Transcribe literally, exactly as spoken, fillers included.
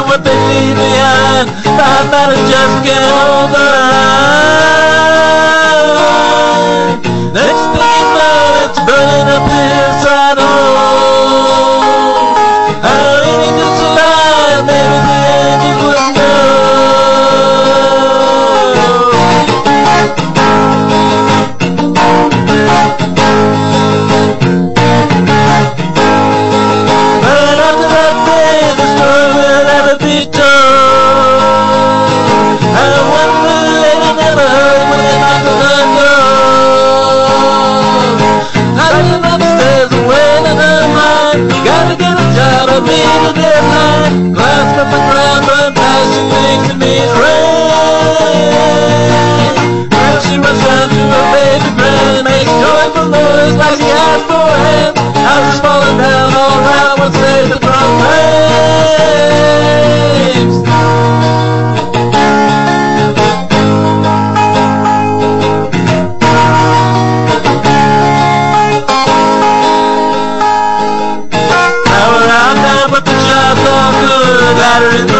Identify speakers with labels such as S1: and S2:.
S1: and what they leave behind. I thought I just can't hold the line. Next thing you know, it's burning up inside home. How ain't it survive? Maybe the angels wouldn't meet a deadline, glass up the ground, but passion makes it mean rain. Well, she runs round to her baby friend, makes joyful noise like she has for a hand. Houses falling down all around, what saves the front flames? But the job's all good, ladder in